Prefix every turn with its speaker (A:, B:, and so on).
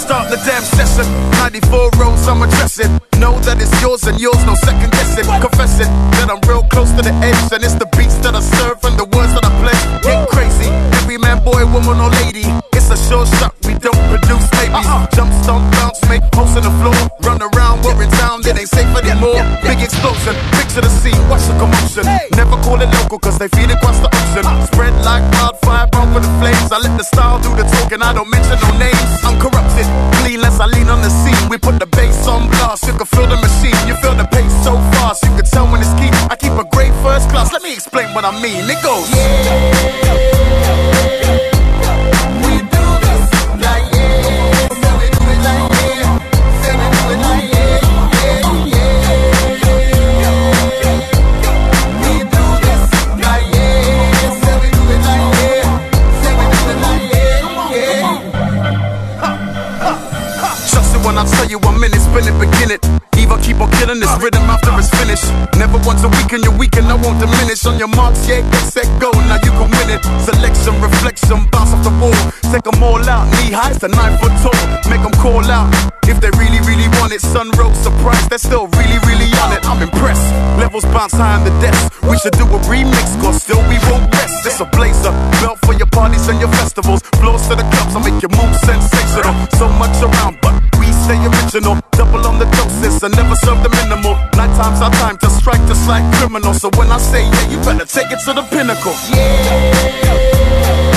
A: Start the damn session. 94 rows, I'm addressing. Know that it's yours and yours, no second guessing. Confessing that I'm real close to the edge, and it's the beats that I serve and the words that I play. Get crazy, every man, boy, woman, or lady. It's a sure shot, we don't produce babies. Jump, stomp, bounce, make holes in the floor. Run around, we're in town, it ain't safe anymore. Big explosion, picture the scene, watch the commotion. Never call it local, cause they feel it across the ocean. Spread like wildfire, burn with the flames. I let the style do the talking, I don't mention no names. Uncorrupted, clean as I lean on the scene. We put the bass on blast, you can feel the machine. You feel the pace so fast, you can tell when it's key. I keep a great first class, let me explain what I mean. It goes, we do this like yeah. So we do it like yeah. Say we do it like yeah, yeah, yeah. We do this like yeah. Say we do it like yeah. Say we do it like yeah, yeah. Trust it when I tell you I'm in it, spin it, begin it. Either keep on killing this rhythm after it's finished. Never once a weekend, your weekend I won't diminish. On your marks, yeah, get set, go, now you can win it. Selection, reflection, bounce off the wall. Take them all out, knee high to 9 foot tall. Make them call out, if they really, really want it. Sunrow surprise, they're still really, really on it. I'm impressed, levels bounce high on the desk. We should do a remix, cause still we won't rest. This a blazer, belt for your parties and your festivals. Floors to the clubs, I'll make your move sensational. So much around, but we stay original. Double on the doses and never serve the minimal. Nighttime's our time to strike just like criminals. So when I say yeah, you better take it to the pinnacle. Yeah.